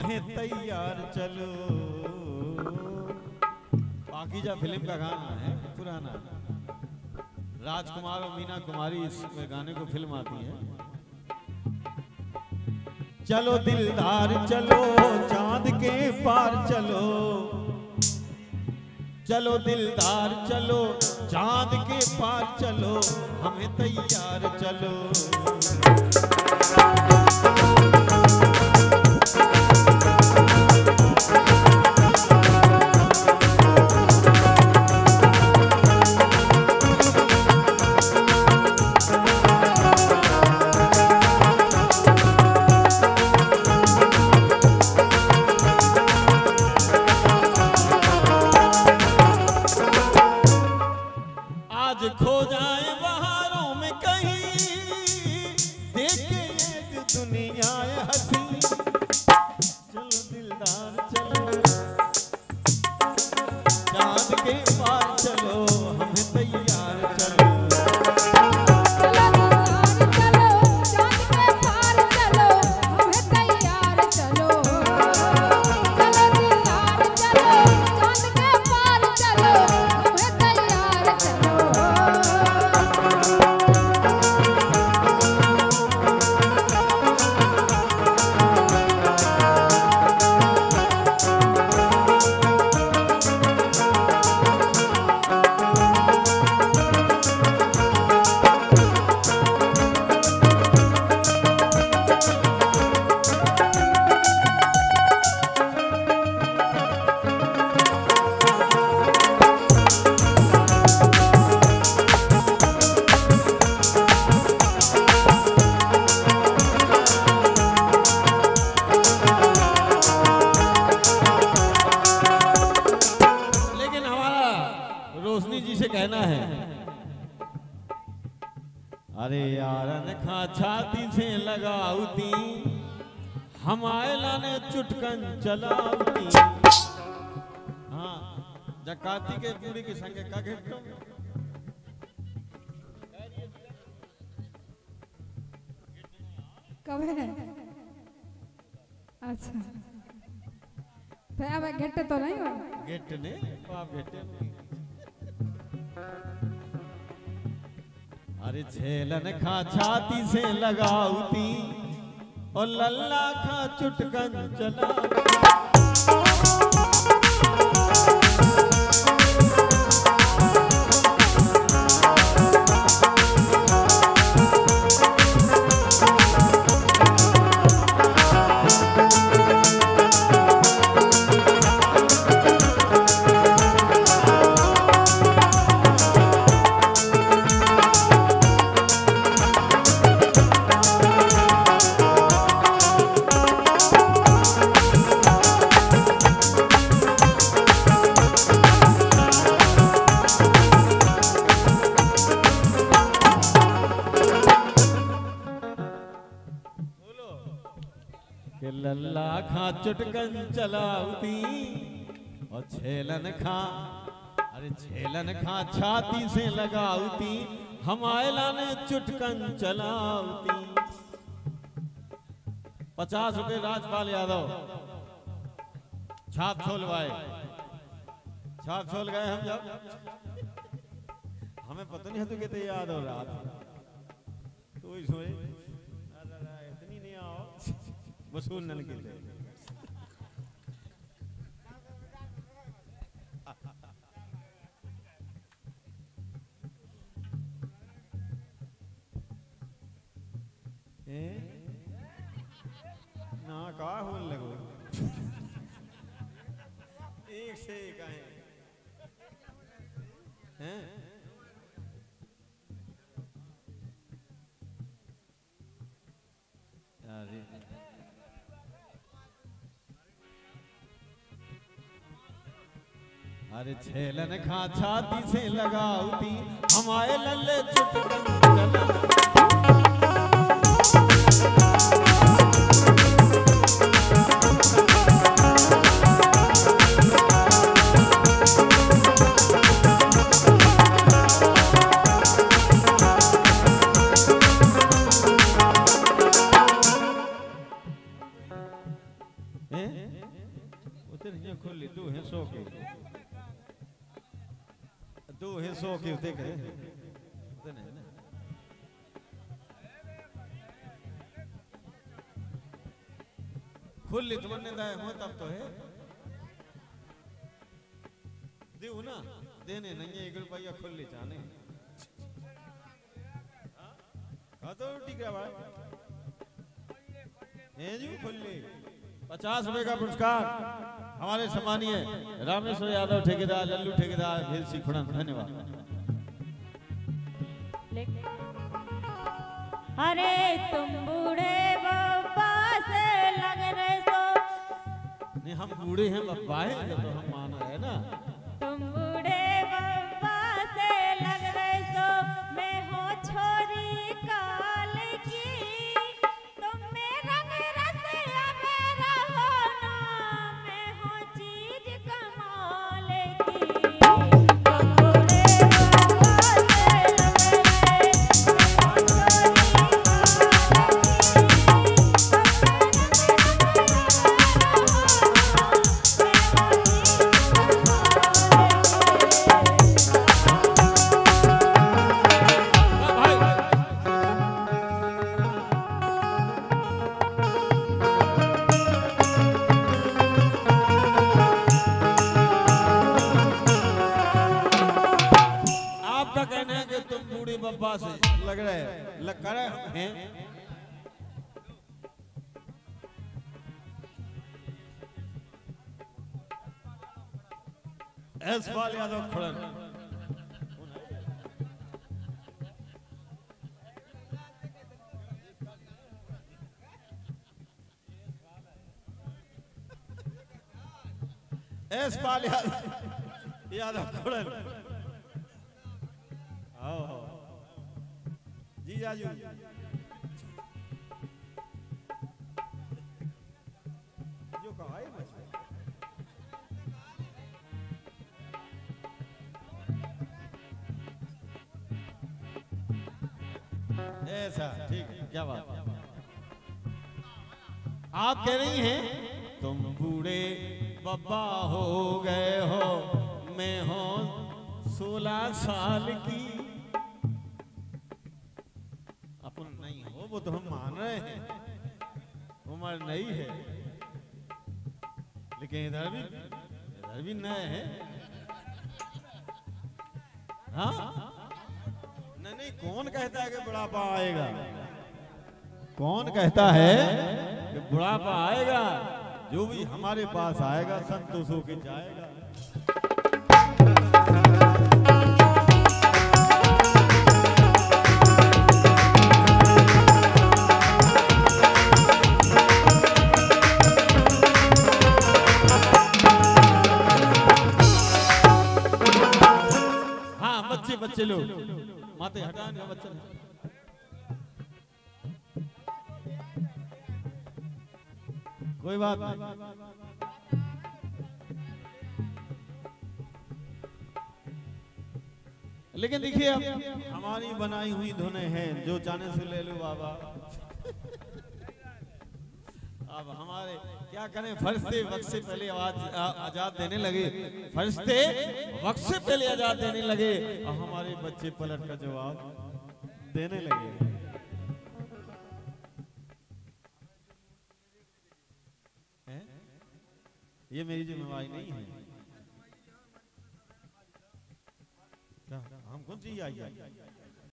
हमें तैयार चलो। पाकीजा फिल्म का गाना है, पुराना। राजकुमार और मीना कुमारी इस गाने को फिल्म आती है। चलो दिलदार चलो चांद के पार चलो, चलो दिलदार चलो चांद के पार चलो, हमें तैयार चलो। खो जाए बहारों में कहीं, देखे एक दुनिया हंसी। चलो दिलदार चलो चांद के पार चलो, हमें तैयार चलो। रोशनी जी से कहना है, अरे यारन खा छाती से लगाउती, हमारे लाने चुटकन चलाउती। हाँ, जकाती के पूरी के संगे का घेटो। कब है? अच्छा, तो अब घेटे तो नहीं हो? घेटे ने, आप घेटे। अरे झेलन खा छाती से लगाउती, और लल्ला खा चुटकन चलाउती। लल्ला खा चुटकन चलाउती, और छेलन खा, अरे छेलन खा छाती से लगाउती, हमारे लाने चुटकन चलाउती। 50 रुपए राजपाल यादव छाप छोल भाई, छाप छोल गए हम जब, हमें पता नहीं है तो कहते याद हो रहा था, तो सोए इतनी नहीं आओ वसूल नल के लिए। ना का होल लगो एक से एक आए हैं। अरे छेलन खा छाती से लगाउती, हमारे लल्ले चुटकन चला। हैं उतने नहीं खोली दो हिस्सों के उते करे उतने ना खुली तो बनने दाए हो तब तो है देव ना देने नहीं है 1 रुपया खुली जाने हाँ तो ठीक है भाई हैं जी खुली 50 रुपए का पुरस्कार हमारे सम्मानीय रामेश्वर यादव ठेकेदार लल्लू ठेकेदार भेल सिखुड़ा धन्यवाद। अरे तुम बूढ़े बाबा से लग रहे सो नहीं हम बूढ़े हैं बाबा है तो हम मान रहे हैं ना तुम बूढ़े बाबा से लग रहे सो मैं हो छोरी काल की तुम में रंग रस या मेरा होना मैं हो चीज कमाल की तुम बूढ़े बाबा से लग रहे मैं हो आपका कहना है कि तुम बूढ़े बाबा से लग रहे हैं एसपाल यादव खड़न एसपाल यादव खड़न आओ जी जाजू जो कहा है ऐसा ठीक है क्या बात आप कह रही हैं तुम बूढ़े बाबा हो गए हो मैं हो 16 साल की अपन नहीं हो वो तो हम मान रहे हैं उम्र नहीं है लेकिन इधर भी नए हैं हाँ नहीं कौन कहता है कि बुढ़ापा आएगा कौन कहता है कि बुढ़ापा आएगा जो भी हमारे पास आएगा संतोष होके जाएगा हाँ बच्चे लोग माते हटाने का बच्चा कोई बात नहीं लेकिन देखिए अब हमारी बनाई हुई धुनें हैं जो चाहने से ले लो बाबा अब हमारे क्या करें फरिश्ते वक्त से पहले आजाद देने लगे फरिश्ते वक्त से पहले आजाद देने लगे और हमारे बच्चे पलट का जवाब देने लगे ये मेरी जिम्मेवारी नहीं है क्या हम कौन सी आई